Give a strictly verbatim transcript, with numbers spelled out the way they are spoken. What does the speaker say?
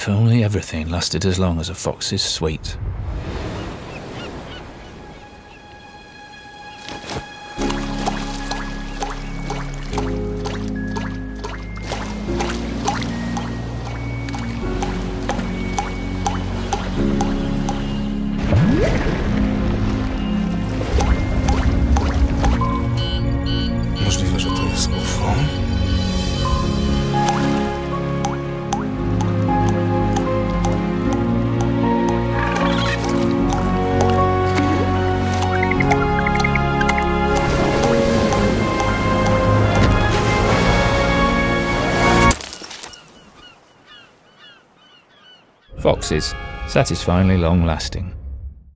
If only everything lasted as long as a fox's sweet. Możliwe, że to jest U F O? Foxes, satisfyingly long-lasting.